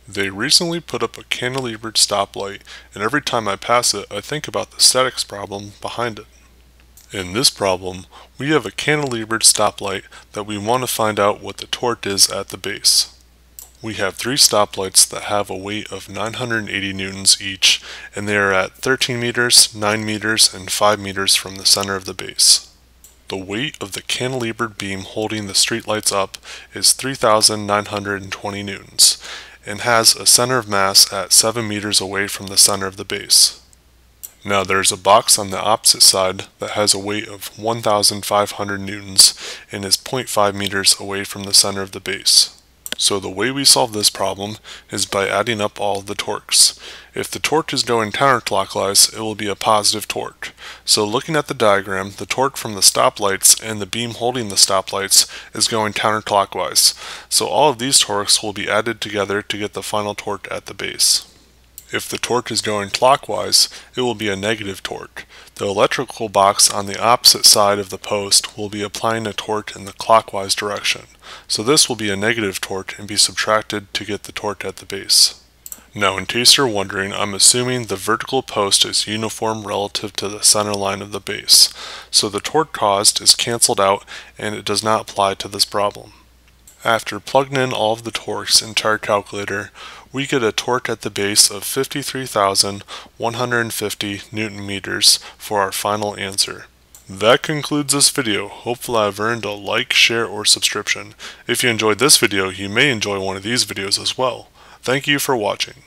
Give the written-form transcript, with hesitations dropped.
They recently put up a cantilevered stoplight, and every time I pass it, I think about the statics problem behind it. In this problem, we have a cantilevered stoplight that we want to find out what the torque is at the base. We have three stoplights that have a weight of 980 newtons each, and they are at 13 meters, 9 meters, and 5 meters from the center of the base. The weight of the cantilevered beam holding the streetlights up is 3,920 newtons, and has a center of mass at 7 meters away from the center of the base. Now there's a box on the opposite side that has a weight of 1,500 newtons and is 0.5 meters away from the center of the base. So the way we solve this problem is by adding up all of the torques. If the torque is going counterclockwise, it will be a positive torque. So looking at the diagram, the torque from the stoplights and the beam holding the stoplights is going counterclockwise. So all of these torques will be added together to get the final torque at the base. If the torque is going clockwise, it will be a negative torque. The electrical box on the opposite side of the post will be applying a torque in the clockwise direction. So this will be a negative torque and be subtracted to get the torque at the base. Now in case you're wondering, I'm assuming the vertical post is uniform relative to the center line of the base. So the torque caused is cancelled out and it does not apply to this problem. After plugging in all of the torques into our calculator, we get a torque at the base of 53,150 Newton meters for our final answer. That concludes this video. Hopefully I've earned a like, share, or subscription. If you enjoyed this video, you may enjoy one of these videos as well. Thank you for watching.